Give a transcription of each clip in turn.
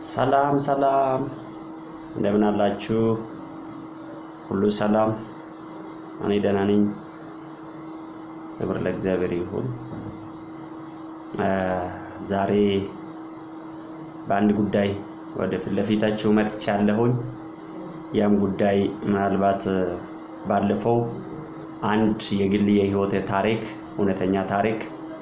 ሰላም እንደምን አላችሁ ሁሉ ሰላም እኔ ደህና ነኝ ክብር ለእግዚአብሔር ይሁን ዛሬ በአንድ ጉዳይ ወደ ፍለፊታችሁ መጥቻለሁኝ ያም ጉዳይ ምናልባት ባለፈው አንድ የግል የህይወት ታሪክ እውነተኛ ታሪክ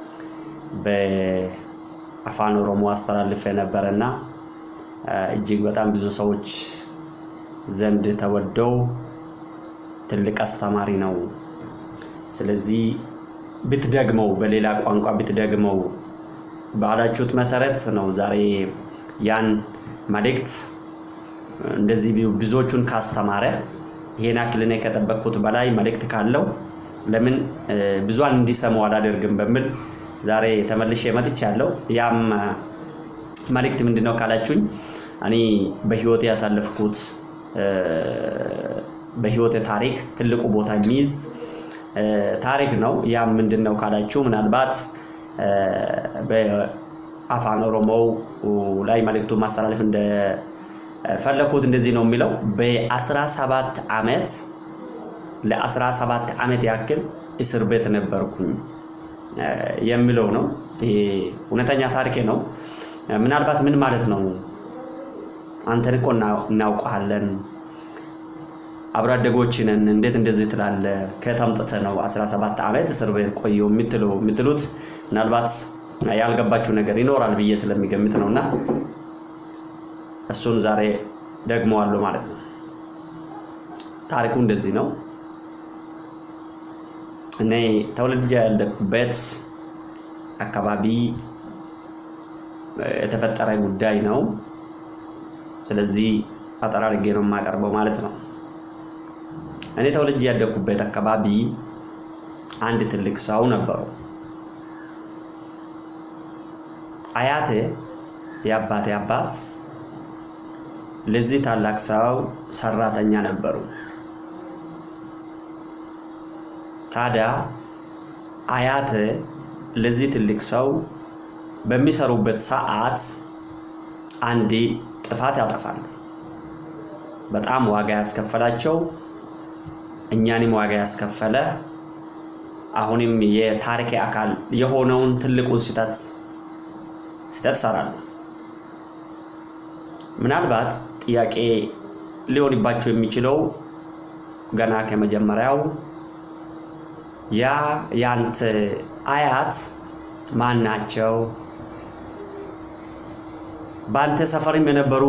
በአፋን ኦሮሞ አስተላልፈ ነበርና እጅግ በጣም ብዙ ሰዎች ዘንድ ተወደው ትልቅ አስተማሪ ነው ስለዚህ ብትደግመው በሌላ ቋንቋ ብትደግመው ባላችሁት መሰረት ነው ዛሬ ያን መልእክት እንደዚህ ብዙዎቹን ካስተማረ ይሄን አክልኔ ከተበኩት በላይ መልእክት ካለው ለምን ብዙዋን እንዲሰማው አላደርግም በሚል ዛሬ ተመልሼ መጥቻለሁ ያም መልእክት ምንድነው ካላችሁኝ እኔ በህይወት ያሳለፍኩት በህይወት ታሪክ ትልቁ ቦታ የሚይዝ ታሪክ ነው ያም ምንድነው ካላችሁ ምናልባት በአፋን ኦሮሞ ላይ መልእክቱ ማስተላለፍ እንደ ፈለኩት እንደዚህ ነው የሚለው በ17 አመት ለ17 አመት ያክል እስር ቤት ነበርኩኝ የሚለው ነው ይሄ እውነተኛ ታሪክ ነው ምናልባት ምን ማለት ነው አንተን እኮ እናውቃለን አብራደጎችንን እንዴት እንደዚህ ትላለ ከተምጥተ ነው 17 አመት እስር ቤት ቆየው የምትሉት ምናልባት ያልገባችሁ ነገር ይኖራል ብዬ ስለሚገምት ነውና እሱን ዛሬ ደግመዋለሁ ማለት ነው ታሪኩ እንደዚህ ነው እኔ ተወልጄ ያደግኩበት አካባቢ የተፈጠረ ጉዳይ ነው ስለዚህ አጠራርጌ ነው ማቀርበው ማለት ነው እኔ ተወልጄ ያደግኩበት አካባቢ አንድ ትልቅ ሰው ነበሩ አያቴ ያባቴ አባት ለዚህ ታላቅ ሰው ሰራተኛ ነበሩ ታዲያ አያቴ ለዚህ ትልቅ ሰው በሚሰሩበት ሰዓት አንዴ ጥፋት ያጠፋሉ በጣም ዋጋ ያስከፈላቸው እኛንም ዋጋ ያስከፈለ አሁንም የታሪክ አካል የሆነውን ትልቁን ስህተት ሰራሉ ምናልባት ጥያቄ ሊሆንባቸው የሚችለው ገና ከመጀመሪያው ያንተ አያት ማን ናቸው ባንተ ሰፈርም የነበሩ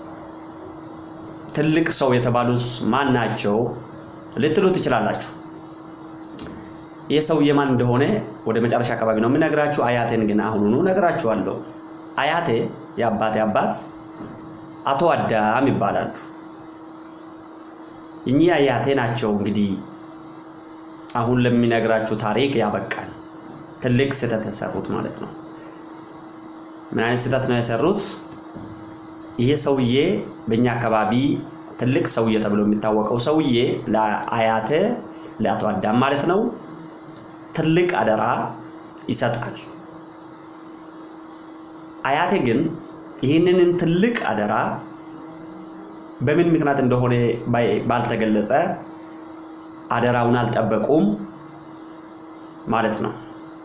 ትልቅ ሰው የተባሉት ማን ናቸው ልትሉ ትችላላችሁ የሰው የማን እንደሆነ ወደ መጨረሻ አካባቢ ነው ምነግራችሁ አያቴን ግን አሁኑኑ ነግራችኋለሁ አያቴ ያባቴ አባት አቶ አዳም ይባላሉ እኛ አያቴ ናቸው እንግዲህ አሁን ለሚነግራችሁ ታሪክ ያበቃል ትልቅ ስህተት የሰሩት ማለት ነው ምን አይነት ስህተት ነው የሰሩት ይሄ ሰውዬ በእኛ አካባቢ ትልቅ ሰውዬ ተብሎ የሚታወቀው ሰውዬ ለአያቴ ለአቶ አዳም ማለት ነው ትልቅ አደራ ይሰጣል አያቴ ግን ይሄንን ትልቅ አደራ በምን ምክንያት እንደሆነ ባልተገለጸ አደራውን አልጠበቁም ማለት ነው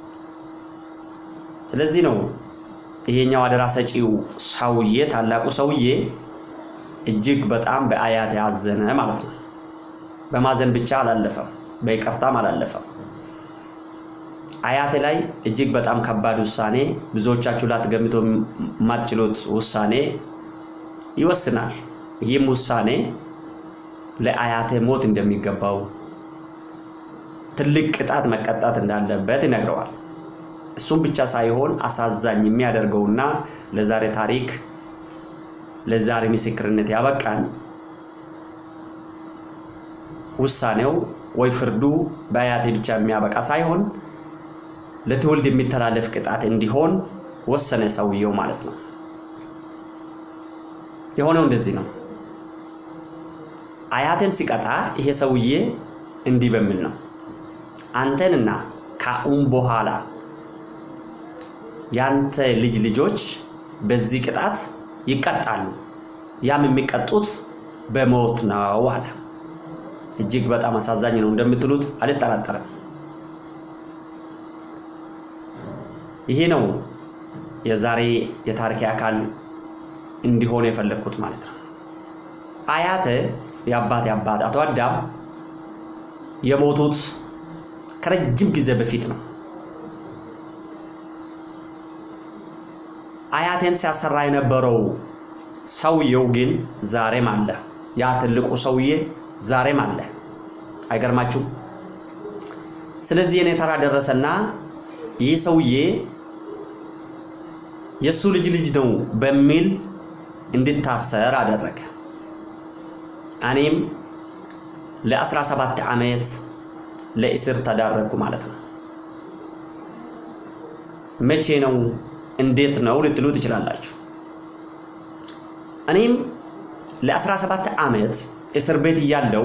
ስለዚህ ነው ይሄኛው አደራ ሰጪው ሰውዬ ታላቁ ሰውዬ እጅግ በጣም በአያቴ ያዘነ ማለት ነው በማዘን ብቻ አላለፈም በይቅርታም አላለፈም አያቴ ላይ እጅግ በጣም ከባድ ውሳኔ ብዙዎቻችሁ ላትገምቱ ማትችሉት ውሳኔ ይወስናል ይህም ውሳኔ ለአያቴ ሞት እንደሚገባው ትልቅ ቅጣት መቀጣት እንዳለበት ይነግረዋል እሱም ብቻ ሳይሆን አሳዛኝ የሚያደርገውና ለዛሬ ታሪክ ለዛሬ ምስክርነት ያበቃን ውሳኔው ወይ ፍርዱ በአያቴ ብቻ የሚያበቃ ሳይሆን ለትውልድ የሚተላለፍ ቅጣት እንዲሆን ወሰነ ሰውየው ማለት ነው የሆነው እንደዚህ ነው አያቴን ሲቀጣ ይሄ ሰውዬ እንዲህ በሚል ነው አንተንና ካኡን በኋላ ያንተ ልጆች በዚህ ቅጣት ይቀጣሉ ያም የሚቀጡት በሞት ነው አለ እጅግ በጣም አሳዛኝ ነው እንደምትሉት አልጠራጠርም ይሄ ነው የዛሬ የታሪክ አካል እንዲሆን የፈለኩት ማለት ነው አያተ ያባት አቶ አዳም የሞቱት ከረጅም ጊዜ በፊት ነው አያቴን ሲያሰራ የነበረው ሰውየው ግን ዛሬም አለ ያ ትልቁ ሰውዬ ዛሬም አለ አይገርማችሁ ስለዚህ የኔ ተራ ደረሰና ይህ ሰውዬ የሱ ልጅ ነው በሚል እንድታሰር አደረገ እኔም ለ17 ዓመት ለእስር ተዳረኩ ማለት ነው መቼ ነው እንዴት ነው ልትሉ ትችላላችሁ እኔም ለ17 ዓመት እስር ቤት ያለው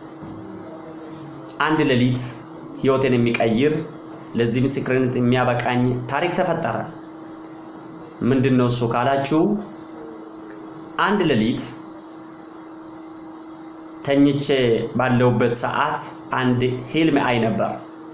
አንድ ሌሊት ህይወቴን የሚቀይር ለዚህ ምስክርነት የሚያበቃኝ ታሪክ ተፈጠረ ምንድነው እሱ ካላችሁ አንድ ሌሊት ተኝቼ ባለውበት ሰዓት አንድ ህልም አይ ነበር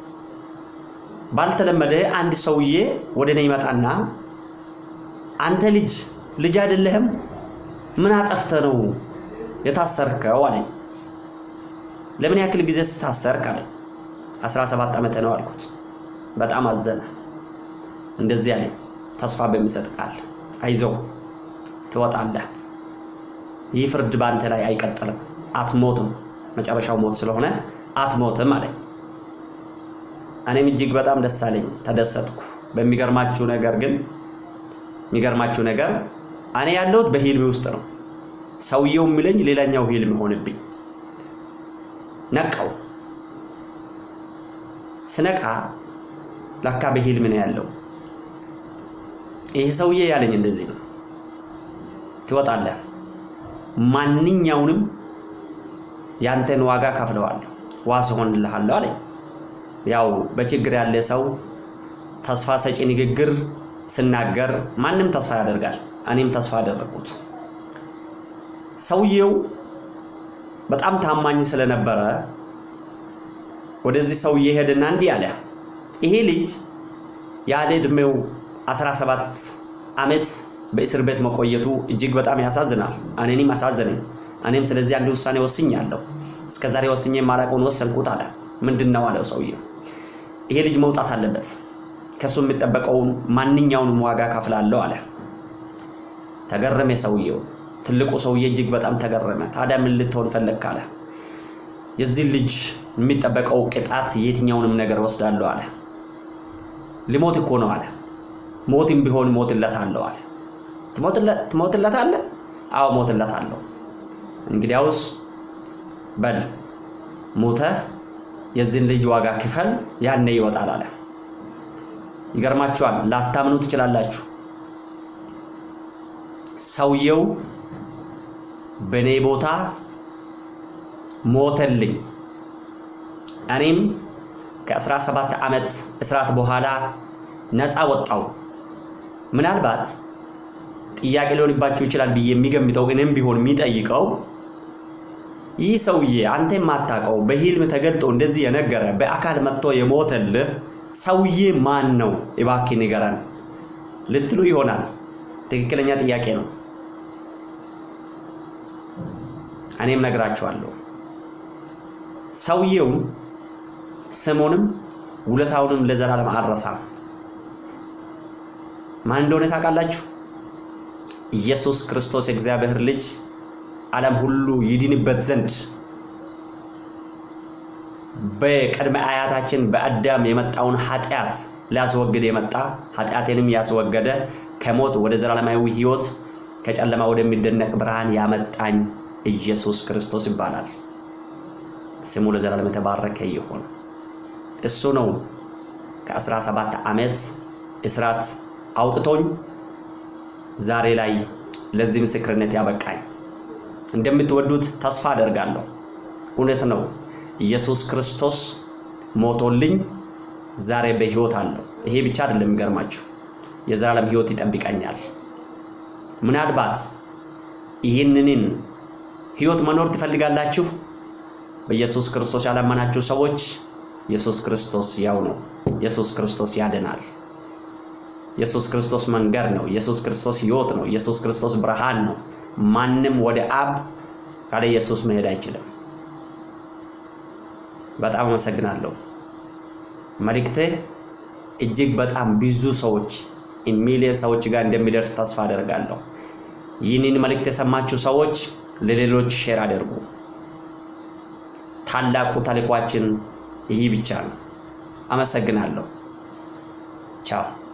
ባልተለመደ አንድ ሰውዬ ወደኔ ይመጣና አንተ ልጅ አይደለህም ምን አጠፍተ ነው የታሰርከው አለኝ ለምን ያክል ጊዜ ስታሰርክ አለኝ 17 ዓመት ነው አልኩት በጣም አዘነ እንደዚህ አለኝ ተስፋ በሚሰጥ ቃል አይዞህ ትወጣለህ ይህ ፍርድ ባንተ ላይ አይቀጥልም አትሞትም መጨረሻው ሞት ስለሆነ አትሞትም አለኝ እኔም እጅግ በጣም ደስ አለኝ ተደሰትኩ በሚገርማችሁ ነገር እኔ ያለሁት በህልም ውስጥ ነው ሰውየው የሚለኝ ሌላኛው ህልም ሆነብኝ ነቃው ስነቃ ለካ በህልም ነው ያለው ይሄ ሰውዬ ያለኝ እንደዚህ ነው ትወጣለህ ማንኛውንም ያንተን ዋጋ ከፍለዋለሁ ዋስ ሆንልሃለሁ አለኝ ያው በችግር ያለ ሰው ተስፋ ሰጪ ንግግር ስናገር ማንንም ተስፋ ያደርጋል እኔም ተስፋ አደረኩት ሰውየው በጣም ታማኝ ስለነበረ ወደዚህ ሰውዬ ሄደና እንዲህ አለ ይሄ ልጅ ያለ እድሜው 17 ዓመት በእስር ቤት መቆየቱ እጅግ በጣም ያሳዝናል እኔንም አሳዘነኝ እኔም ስለዚህ አንድ ውሳኔ ወስኛለሁ እስከዛሬ ወስኜ ማላቆን ወሰንኩት አለ ምንድነው አለው ሰውዬው ይሄ ልጅ መውጣት አለበት ከሱ የሚጠበቀው ማንኛውንም ዋጋ ከፍላለሁ አለ ተገረመ ሰውዬው ትልቁ ሰውዬ እጅግ በጣም ተገረመ ታዲያ ምን ልትሆን ፈለክ አለ የዚህ ልጅ የሚጠበቀው ቅጣት የትኛውንም ነገር ወስዳለሁ አለ ሊሞት እኮ ነው አለ ሞትም ቢሆን ሞትለታለሁ አለ ትሞትለታለህ አዎ ሞትለታለሁ እንግዲያውስ በል ሞተህ የዚህን ልጅ ዋጋ ክፈል ያኔ ይወጣል አለ ይገርማችኋል ላታምኑ ትችላላችሁ ሰውየው በኔ ቦታ ሞተልኝ እኔም ከ17 ዓመት እስራት በኋላ ነፃ ወጣው ምናልባት ጥያቄ ሊሆንባችሁ ይችላል ብዬ የሚገምተው እኔም ቢሆን የሚጠይቀው ይህ ሰውዬ አንተ ማታቀው በህልም ተገልጦ እንደዚህ የነገረ በአካል መጥቶ የሞተልህ ሰውዬ ማን ነው እባክህ ንገረን ልትሉ ይሆናል ትክክለኛ ጥያቄ ነው እኔም ነግራችኋለሁ ሰውዬው ስሙንም ውለታውንም ለዘላለም አልረሳም ማን እንደሆነ ታውቃላችሁ ኢየሱስ ክርስቶስ እግዚአብሔር ልጅ ዓለም ሁሉ ይድንበት ዘንድ በቀድመ አያታችን በአዳም የመጣውን ኃጢያት ሊያስወግድ የመጣ ኃጢያቴንም ያስወገደ ከሞት ወደ ዘላለማዊ ህይወት ከጨለማ ወደሚደነቅ ብርሃን ያመጣኝ ኢየሱስ ክርስቶስ ይባላል ስሙ ለዘላለም የተባረከ ይሁን እሱ ነው ከ17 ዓመት እስራት አውጥቶኝ ዛሬ ላይ ለዚህ ምስክርነት ያበቃኝ እንደምትወዱት ተስፋ አደርጋለሁ እውነት ነው ኢየሱስ ክርስቶስ ሞቶልኝ ዛሬ በህይወት አለው ይሄ ብቻ አይደለም ገርማችሁ የዘላለም ህይወት ይጠብቀኛል ምናልባት ይህንን ህይወት መኖር ትፈልጋላችሁ? በኢየሱስ ክርስቶስ ያላመናችሁ ሰዎች ኢየሱስ ክርስቶስ ያው ነው። ኢየሱስ ክርስቶስ ያድናል። ኢየሱስ ክርስቶስ መንገድ ነው። ኢየሱስ ክርስቶስ ህይወት ነው። ኢየሱስ ክርስቶስ ብርሃን ነው። ማንም ወደ አብ ካለ ኢየሱስ መሄድ አይችልም። በጣም አመሰግናለሁ። መልእክቴ እጅግ በጣም ብዙ ሰዎች ሚሊዮን ሰዎች ጋር እንደሚደርስ ተስፋ አደርጋለሁ። ይህንን መልእክት የሰማችሁ ሰዎች ለሌሎች ሼር አድርጉ። ታላቁ ተልዕኳችን ይህ ብቻ ነው። አመሰግናለሁ። ቻው።